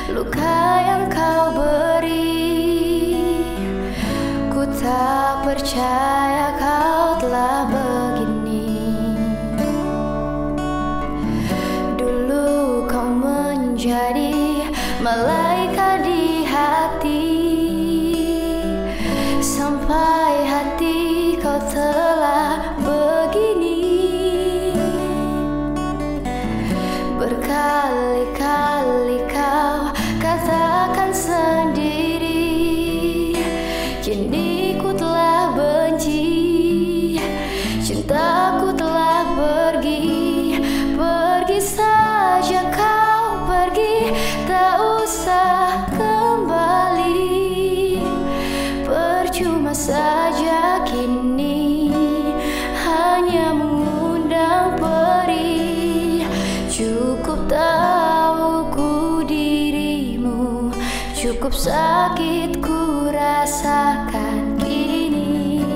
luka yang kau beri. Ku tak percaya kau telah begini. Dulu kau menjadi malaikat di hati, sampai hati kau telah begini. Berkali-kali kau katakan sendiri, kini ku telah benci, cintaku telah pergi. Pergi saja kau pergi, tak usah kembali. Percuma saja kini hanya mengundang perih. Cukup tahu ku dirimu, cukup sakit ku rasakan kini.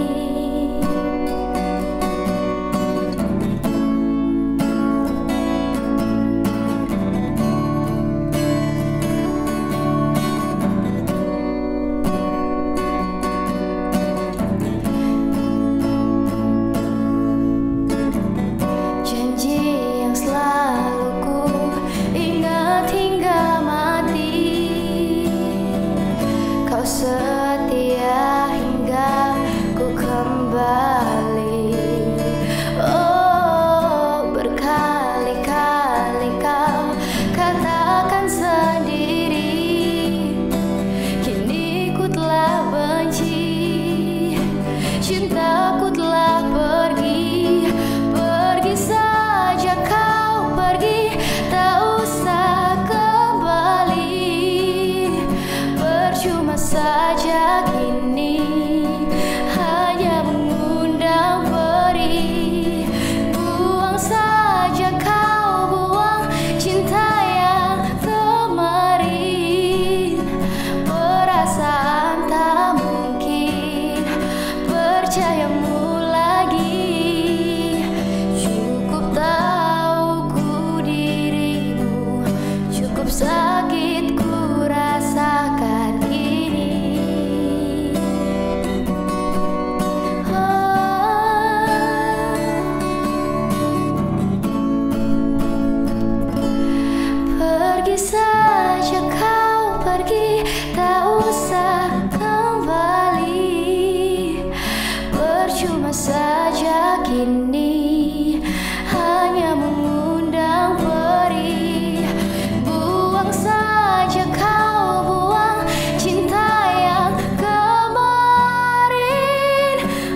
Setia hingga ku kembali. Oh, berkali-kali kau katakan sendiri, kini ku telah benci, cintaku telah pergi. Pergi saja kau pergi, tak usah kembali. Percuma saja kini hanya mengundang perih. Buang saja kau, buang cinta yang kemarin. Perasaan tak mungkin percayamu lagi. Cukup tahu ku dirimu, cukup sakit ku rasakan. Pergi saja kau pergi, tak usah kembali. Percuma saja kini hanya mengundang perih. Buang saja kau, buang cinta yang kemarin.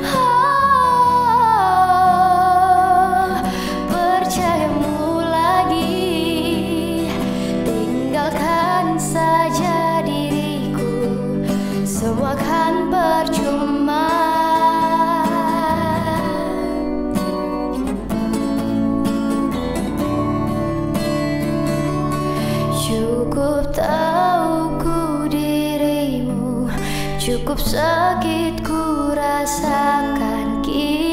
Oh, percayamu lagi. Tinggalkan saja diriku, semua kan percuma. Cukup tahu ku dirimu, cukup sakit ku rasakan kini.